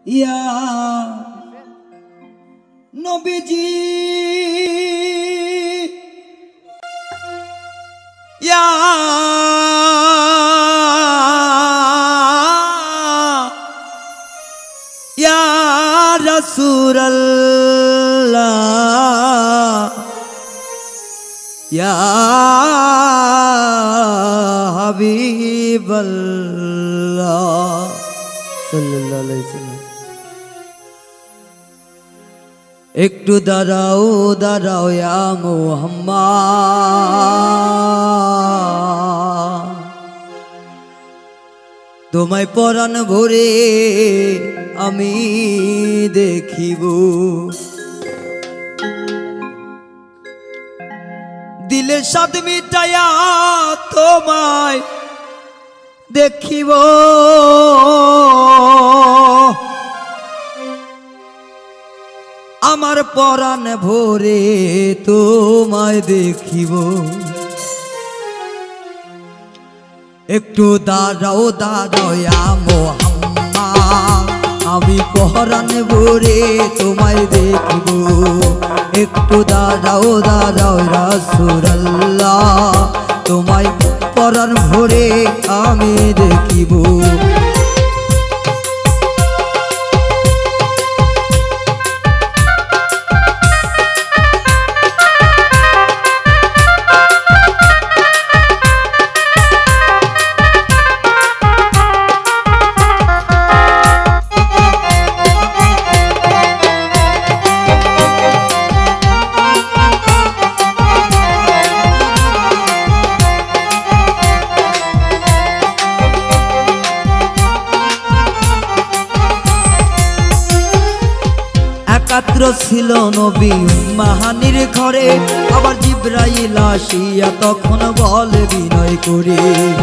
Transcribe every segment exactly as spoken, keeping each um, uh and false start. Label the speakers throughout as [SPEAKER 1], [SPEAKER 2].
[SPEAKER 1] ইয়া নবীজি ইয়া ইয়া রাসূলুল্লাহ ইয়া হাবিবাল্লাহ সাল্লাল্লাহু আলাইহি ওয়াসাল্লাম। একটু দাঁড়াও দাঁড়াও ইয়া মুহাম্মদ, তোমায় পরাণ ভরে আমি দেখিব, দিলে স্বাদ মিটাইয়া তোমায় দেখিব, আমার পরাণ ভরে তোমায় দেখিব। একটু দাঁড়াও দাঁড়াও ইয়া মুহাম্মদ, আমি পরাণ ভরে তোমায় দেখিব। একটু দাঁড়াও দাঁড়াও রাসূলুল্লাহ, তোমায় পরাণ ভরে আমি দেখিব। একাত্র ছিল নবী উম্মাহানির ঘরে, আবার জিবরাইল আসিয়া তখন বলে বিনয় করে,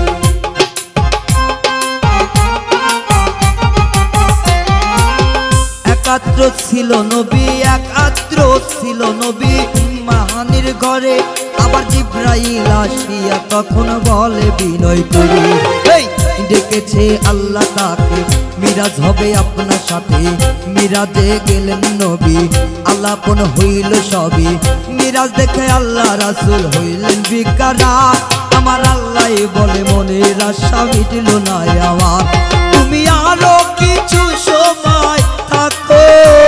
[SPEAKER 1] একাত্র ছিল নবী একাত্র ছিল নবী উম্মাহানির ঘরে, আবার জিবরাইল আসিয়া তখন বলে বিনয় করে, এই ডেকেছে আল্লাহ তাকে, মিরাজ হবে আপনার সাথে। মিরাজে গেলেন নবী, আলাপন হইল সবই, মিরাজ দেখে আল্লাহ রাসূল হইলেন বিকারা। আমার আল্লাহ বলে মনের আশা মিটিল না আমার, তুমি আরো কিছু সময় থাকো,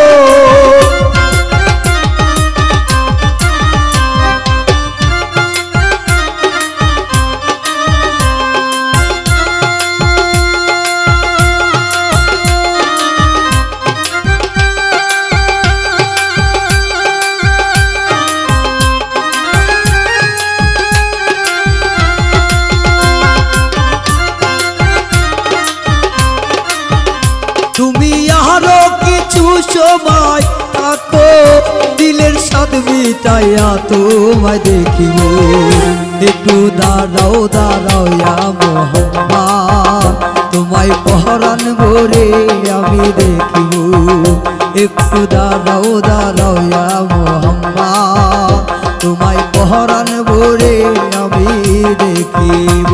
[SPEAKER 1] তুমি আরো কিছু সময় থাকো, দিলের স্বাদ মিটাইয়া তোমায় দেখিব। একটু দাঁড়াও দাঁড়াও ইয়া মুহাম্মদ, তোমায় পরাণ ভরে আমি দেখিব। একটু দাঁড়াও দাঁড়াও ইয়া মুহাম্মদ, তোমায় পরাণ ভরে আমি দেখিব।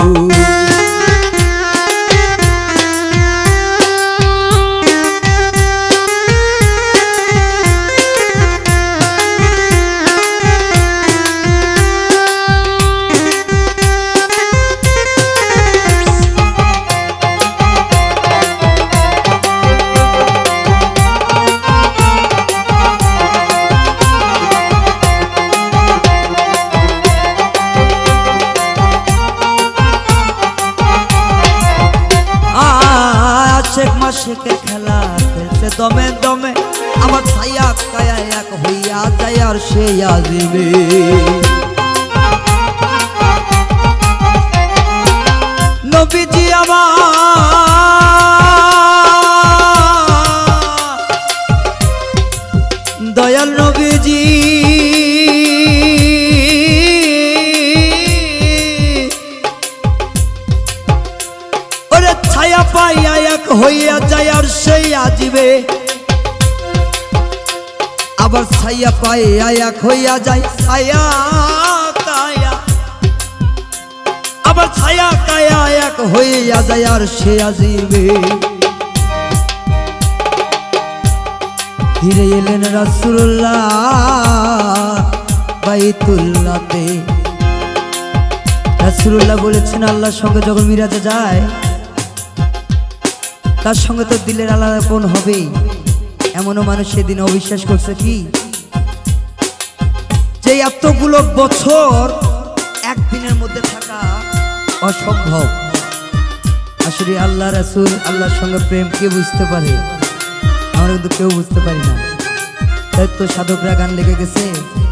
[SPEAKER 1] আশেকের খেলা খেলছে দমে দমে, আমার ছায়া কায়া এক হইয়া যায় আর সে আসবে। নবীজি আমার দয়াল নবীজি, ওরে ছায়া পাইয়া এক হইয়া যায় আর সেই আসবে, আবার ছায়া পাইয়া এক হইয়া যায় ছায়া কায়া, আবার ছায়া কায়া এক হইয়া যায় আর সে আসবে। ফিরে এলেন রাসূলুল্লাহ বাইতুল্লাহতে। রাসূলুল্লাহ বলেছেন আল্লাহর সঙ্গে যখন মিরাজে যায় তার সঙ্গে তো দিলের আলাদাপন হবেই। এমনও মানুষ সেদিন অবিশ্বাস করছে কি যে এতগুলো বছর একদিনের মধ্যে থাকা অসম্ভব। আসলে আল্লাহ রাসূল আল্লাহর সঙ্গে প্রেম কে বুঝতে পারে? আমরা কিন্তু কেউ বুঝতে পারি না। তাই তো সাধকরা গান লেগে গেছে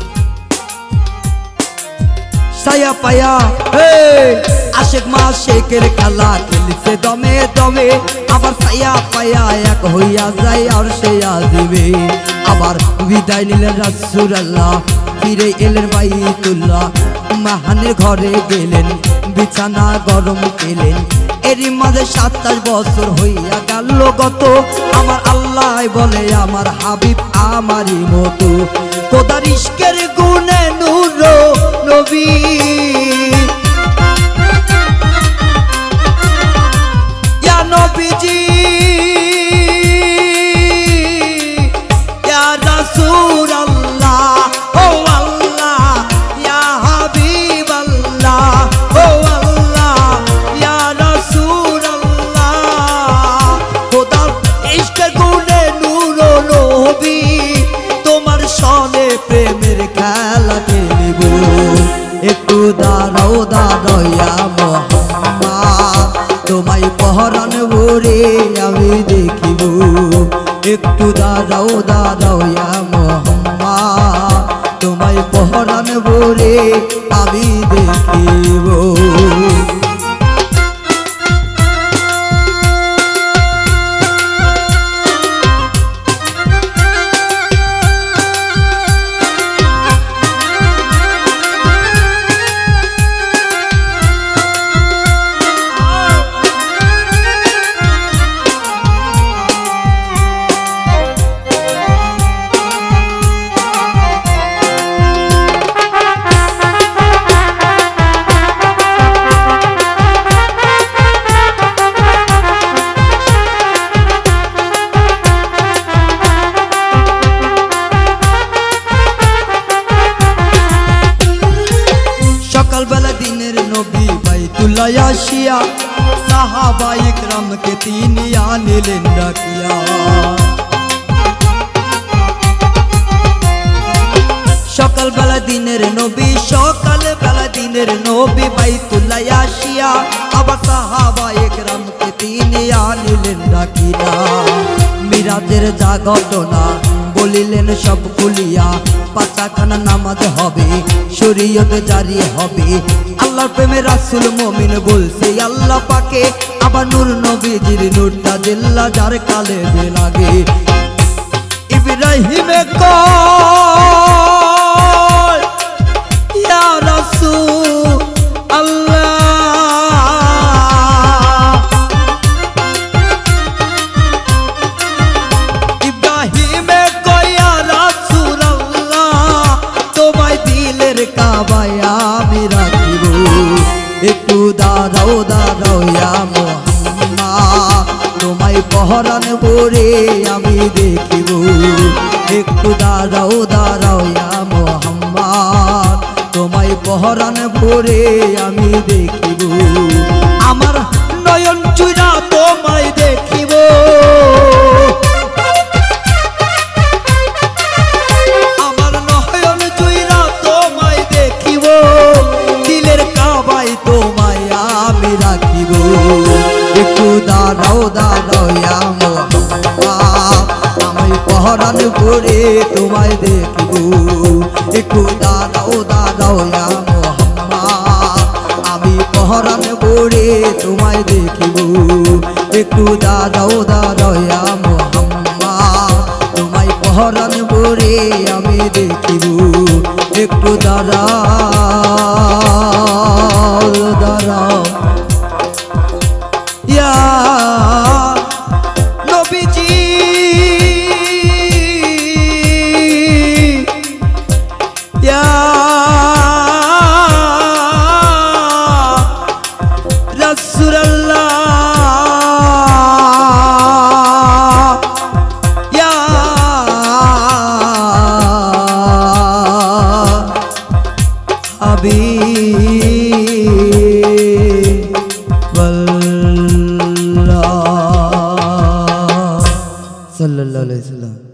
[SPEAKER 1] সায়া পায়া আশেক মাশেকের খেলা খেলছে দমে দমে, আবার সায়া পায়া এক হইয়া যায় আর সে আসবে। আবার বিদায় নিলেন রাসূলুল্লাহ, ফিরে এলেন বাইতুল্লাহ, মাহানের ঘরে গেলেন, বিছানা গরম কেলেন। এরই মাঝে সাতাশ বছর হইয়া গেল গত, আমার আল্লাহ বলে আমার হাবিব আমারই মতো। খোদার ইশকের গুণে নূর নবী ইয়া নবীজি ইয়া রাসূলুল্লাহ ও আল্লাহ ইয়া হাবিবাল্লাহ ও আল্লাহ ইয়া রাসূলুল্লাহ। খোদার ইশকের গুণে নূর নবী তোমার সনে প্রেমের খেলা খেলিব। একটু দাঁড়াও দাঁড়াও ইয়া মুহাম্মদ, তোমায় পহরান ভরে আমি দেখিব। একটু দাঁড়াও দাঁড়াও ইয়া মুহাম্মদ, তোমায় পহরান ভরে আমি দেখিব। সকালবেলা দিনের নবী বাইতুল্লাহ আসিয়া সাহাবা ইকরামকে তিনি আনিলেন ডাকিয়া। সকালবেলা দিনের নবী সকালবেলা দিনের নবী বাইতুল্লাহ আসিয়া আবার সাহাবা ইকরামকে তিনি আনিলেন ডাকিয়া। মিরাজের যা ঘটনা বলিলেন সব খুলিয়া, পাঁচাখানা নামাজ হবে, শরীয়ত জারি হবে। আল্লাহর প্রেমে রাসূল মুমিন বলছে আল্লাহ পাকে, আবার নূর নবীজির নূরটা জিল্লা যার কালে যে লাগে। ইব্রাহিমে কয় ইয়া রাসূল আল্লাহ, ইব্রাহিমে কয় ইয়া রাসূল আল্লাহ, তোমায় দিলের কাবায় আমি রাখিব। একটু দাঁড়াও দাঁড়াও ইয়া মুহাম্মদ, তোমায় পহরান ভরে আমি দেখিব। একটু দাঁড়াও দাঁড়াও ইয়া মুহাম্মদ, তোমায় পহরান ভরে আমি দেখিব। আমার নয়ন চুরা তোমায় দেখিব, আমার নয়ন চুরা তোমায় দেখিব। দিলের কাবায় তোমায় আমি রাখিব। একটু দাঁড়াও দাঁড়াও ইয়া মুহাম্মদ, আমায় পহরান ভরে তোমায় দেখিব। একটু দাঁড়াও দাঁড়াও ইয়া মুহাম্মদ, আমি পহরান ভরে তোমায় দেখিব। একটু দাঁড়াও দাঁড়াও ইয়া মুহাম্মদ, তোমায় পহরান ভরে আমি দেখিব। একটু দাঁড়াও দাঁড়াও ইয়া নবীজি ইয়া রাসূলুল্লাহ ইয়া হাবিবাল্লাহ সাল্লাল্লাহু আলাইহি ওয়াসাল্লাম।